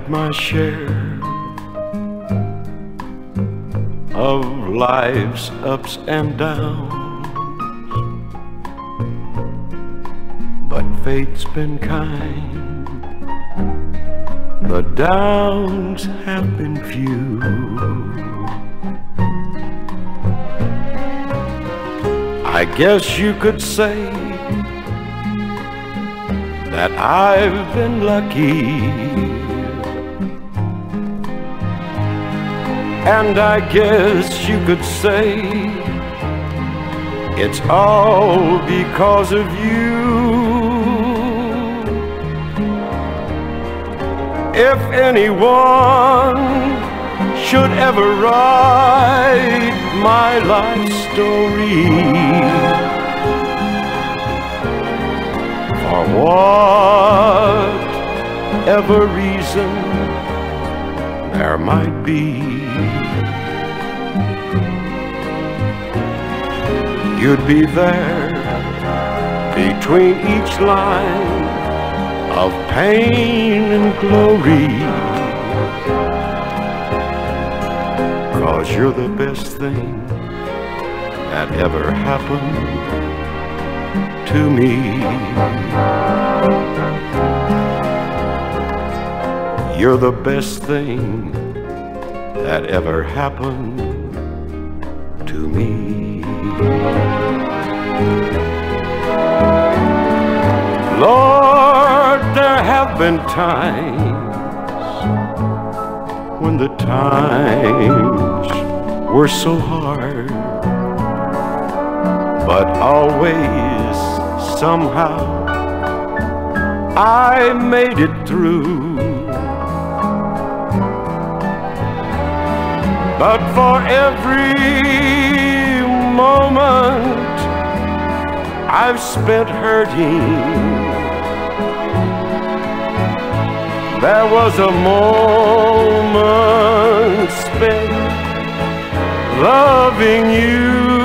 my share of life's ups and downs, but fate's been kind. The downs have been few. I guess you could say that I've been lucky, and I guess you could say it's all because of you. If anyone should ever write my life story, for whatever reason there might be, you'd be there between each line of pain and glory, 'cause you're the best thing that ever happened to me. You're the best thing that ever happened to me. Lord, there have been times when the times were so hard, but always somehow I made it through. But for every moment I've spent hurting, there was a moment spent loving you.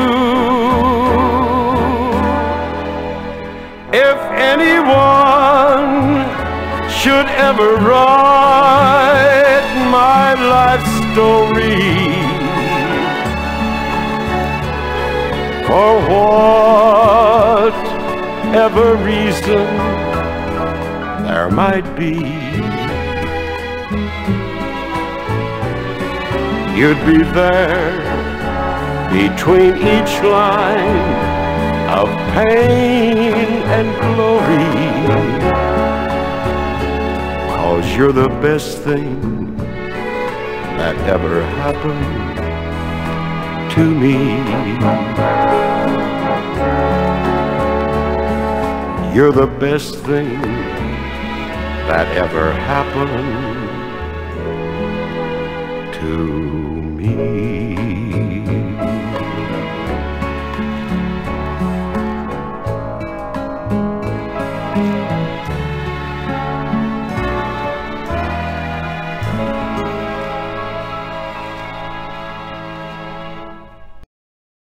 If anyone should ever write my life story, for whatever reason there might be, you'd be there between each line of pain and glory, 'cause you're the best thing that ever happened to me. You're the best thing that ever happened to me.